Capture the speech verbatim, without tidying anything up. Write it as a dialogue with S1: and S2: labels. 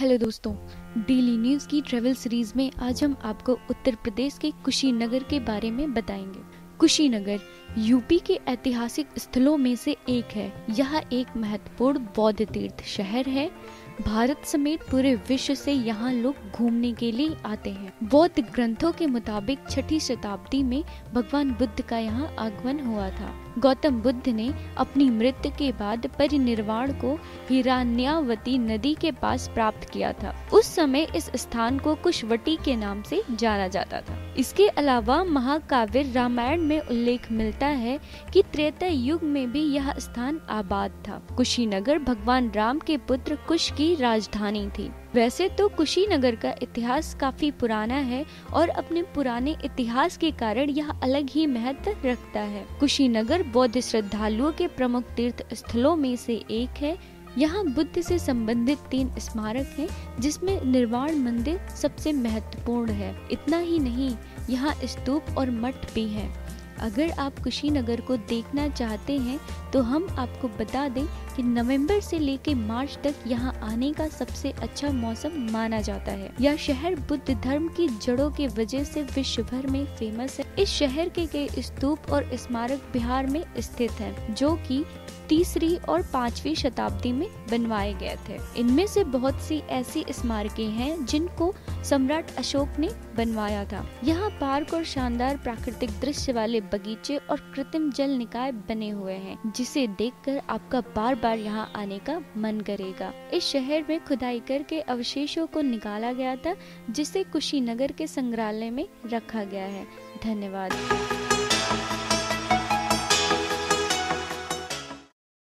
S1: Hello दोस्तों, daily news की travel series में आज हम आपको उत्तर प्रदेश के कुशीनगर के बारे में बताएंगे। कुशीनगर यूपी के ऐतिहासिक स्थलों में से एक है। यह एक महत्वपूर्ण बौद्ध तीर्थ शहर है। भारत समेत पूरे विश्व से यहाँ लोग घूमने के लिए आते हैं। बौद्ध ग्रंथों के मुताबिक छठी शताब्दी में भगवान बुद्ध का यहाँ आगमन हुआ था। गौतम बुद्ध ने अपनी मृत्यु के बाद परिनिर्वाण को हिरण्यावती नदी के पास प्राप्त किया था। उस समय इस स्थान को कुशवटी के नाम से जाना जाता था। इसके अलावा महाकाव्य रामायण में उल्लेख मिलता है कि त्रेता युग में भी यह स्थान आबाद था। कुशीनगर भगवान राम के पुत्र कुश की राजधानी थी। वैसे तो कुशीनगर का इतिहास काफी पुराना है और अपने पुराने इतिहास के कारण यह अलग ही महत्व रखता है। कुशीनगर बौद्ध श्रद्धालुओं के प्रमुख तीर्थ स्थलों में से एक है। यहाँ बुद्ध से संबंधित तीन स्मारक हैं, जिसमें निर्वाण मंदिर सबसे महत्वपूर्ण है। इतना ही नहीं, यहाँ स्तूप और मठ भी हैं। अगर आप कुशीनगर को देखना चाहते हैं तो हम आपको बता दें कि नवंबर से लेकर मार्च तक यहाँ आने का सबसे अच्छा मौसम माना जाता है। यह शहर बुद्ध धर्म की जड़ों के वजह से विश्व भर में फेमस है। इस शहर के कई स्तूप और स्मारक बिहार में स्थित हैं, जो कि तीसरी और पांचवी शताब्दी में बनवाए गए थे। इनमें से बहुत सी ऐसी स्मारकें हैं जिनको सम्राट अशोक ने बनवाया था। यहाँ पार्क और शानदार प्राकृतिक दृश्य वाले बगीचे और कृत्रिम जल निकाय बने हुए हैं, जिसे देखकर आपका बार बार यहाँ आने का मन करेगा। इस शहर में खुदाई करके अवशेषों को निकाला गया था, जिसे कुशीनगर के संग्रहालय में रखा गया है। धन्यवाद।